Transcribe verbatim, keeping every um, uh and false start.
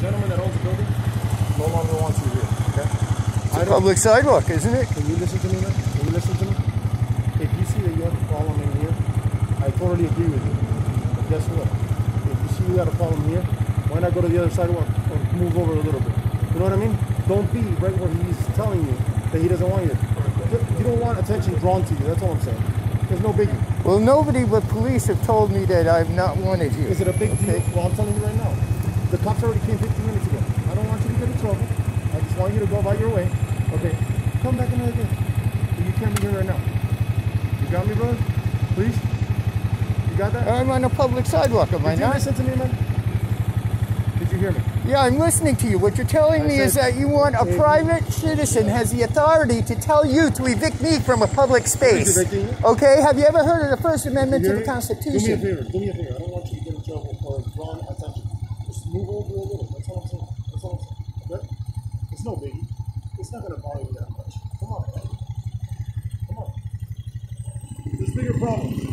gentleman that owns the building no longer wants you here, okay? It's a public sidewalk, isn't it? Can you listen to me, man? Can you listen to me? If you see that you have a problem in here, I totally agree with you. But guess what? If you see you got a problem here, why not go to the other sidewalk or move over a little bit? You know what I mean? Don't be right where he's telling you that he doesn't want you. You don't want attention drawn to you. That's all I'm saying. There's no biggie. Well, nobody but police have told me that I've not wanted you. Is it a big okay. deal? Well, I'm telling you right now. The cops already came fifteen minutes ago. I don't want you to get in trouble. I just want you to go about your way. Okay, come back another day. But you can't be here right now. You got me, brother? Please? You got that? I'm on a public sidewalk, am I not? Did you listen to me, man? Did you hear me? Yeah, I'm listening to you. What you're telling I me is that you want a private citizen has the authority to tell you to evict me from a public space. Okay? Have you ever heard of the First Amendment to the Constitution? Do me a favor. Do me a favor. I don't want you to get in trouble for drawing attention. Just move over a little. That's all I'm saying. That's all I'm saying. Okay? It's no biggie. It's not going to bother you that much. Come on, man. Come on. There's bigger problems.